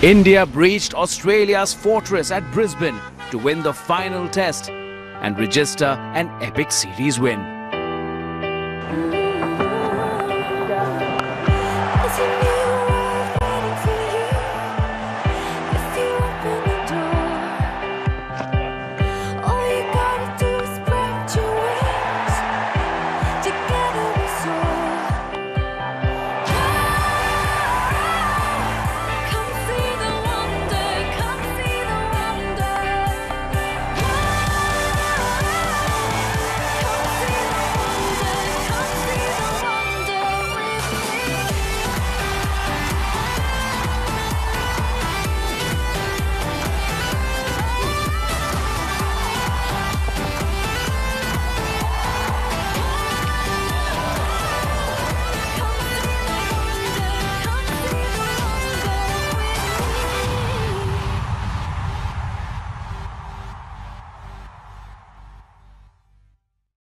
India breached Australia's fortress at Brisbane to win the final test and register an epic series win.